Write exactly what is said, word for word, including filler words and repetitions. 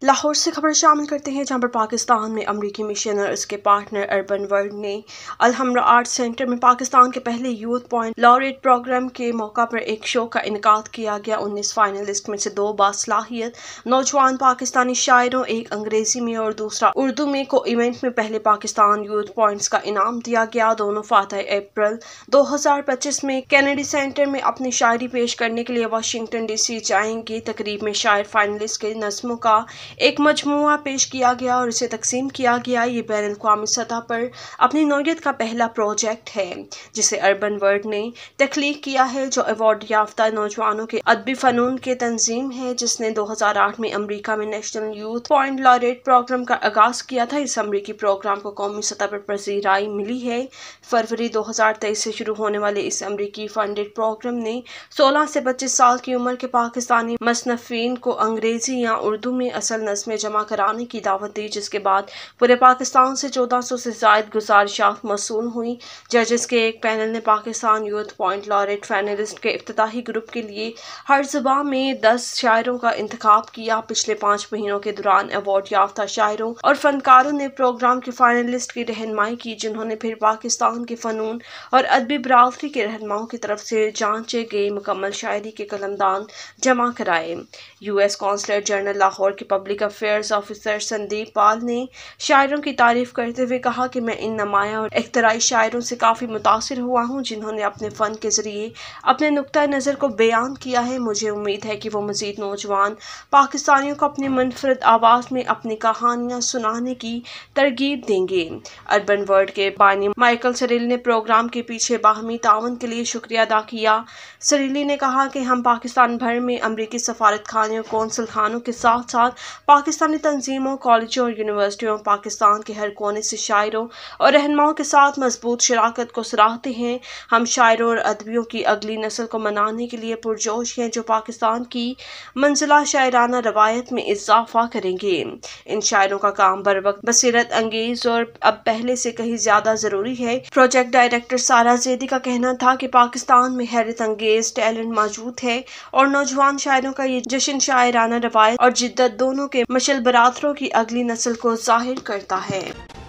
लाहौर से खबर शामिल करते हैं, जहां पर पाकिस्तान में अमरीकी मिशन और उसके पार्टनर अर्बन वर्ल्ड ने अलहमरा आर्ट सेंटर में पाकिस्तान के पहले यूथ पॉइंट लॉरेट प्रोग्राम के मौका पर एक शो का इनेकाद किया गया। उन्नीस फाइनलिस्ट में से दो बासलाहियत नौजवान पाकिस्तानी शायरों, एक अंग्रेजी में और दूसरा उर्दू में, को इवेंट में पहले पाकिस्तान यूथ पॉइंट्स का इनाम दिया गया। दोनों फातह अप्रैल दो हजार पच्चीस में कैनेडी सेंटर में अपनी शायरी पेश करने के लिए वाशिंगटन डीसी जाएंगे। तकरीब में शायर फाइनलिस्ट के नज़्मों का एक मजमुआ पेश किया गया और इसे तकसीम किया गया। ये बैन अल-अक़वामी सतह पर अपनी नौयत का पहला प्रोजेक्ट है जिसे अर्बन वर्ल्ड ने तख्लीक किया है, जो अवार्ड याफ्ता नौजवानों के अदबी फ़नून के तंजीम है, जिसने दो हजार आठ में अमरीका में national youth poet laureate program का आगाज किया था। इस अमरीकी प्रोग्राम को कौमी सतह पर पजीराई मिली है। फरवरी दो हजार तेईस से शुरू होने वाले इस अमरीकी फंडेड प्रोग्राम ने सोलह से पच्चीस साल की उम्र के पाकिस्तानी मसनफ़ीन को अंग्रेजी या उर्दू में असल नज़्में जमा कराने की दावत दी, जिसके बाद पूरे पाकिस्तान से चौदह सौ से ज़ायद गुज़ारिशात मौसूल हुई। जजेस के एक पैनल ने Pakistan youth poet laureate finalist के इफ्तिताही ग्रुप के लिए हर ज़ुबां में दस शायरों का इंतखाब किया। पिछले पाँच महीनों के दौरान अवार्ड याफ्ता शायरों और फनकारों ने प्रोग्राम के फाइनलिस्ट की रहनुमाई की, जिन्होंने फिर पाकिस्तान के फ़नून और अदबी बरादरी के रहनुमाओं की तरफ से जांचे गए मुकम्मल शायरी के कलमदान जमा कराए। U S consular general Lahore के public affairs officer Sandeep Pal ने शायरों की तारीफ करते हुए कहा कि मैं इन नुमाया और इख्तराई शायरों से काफ़ी मुतासिर हुआ हूँ, जिन्होंने अपने फ़न के ज़रिए अपने नुक्ता नज़र को बयान किया है। मुझे उम्मीद है कि वो मज़ीद नौजवान पाकिस्तानियों को अपनी मुनफरद आवाज़ में अपनी कहानियाँ सुनाने की तरगीब देंगे। अर्बन वर्ल्ड के बानी माइकल सरील ने प्रोग्राम के पीछे बाहमी तावन के लिए शुक्रिया अदा किया। सरीली ने कहा कि हम पाकिस्तान भर में अमरीकी सफारत खाने और कौंसल खानों के साथ साथ पाकिस्तानी तंजीमों, कॉलेजों और यूनिवर्सिटियों, पाकिस्तान के हर कोने से शायरों और रहनुमाओं के साथ मजबूत शराकत को सराहते हैं। हम शायरों और अदबियों की अगली नस्ल को मनाने के लिए पुरजोश हैं, जो पाकिस्तान की मंजिला शायराना रवायत में इजाफा करेंगे। इन शायरों का काम बर वक्त बसीरत अंगेज और अब पहले से कहीं ज्यादा जरूरी है। प्रोजेक्ट डायरेक्टर सारा जैदी का कहना था कि पाकिस्तान में हैरत अंगेज टैलेंट मौजूद है और नौजवान शायरों का ये जश्न शायराना रवायत और जिद्दत दोनों के मशल बरादरों की अगली नस्ल को जाहिर करता है।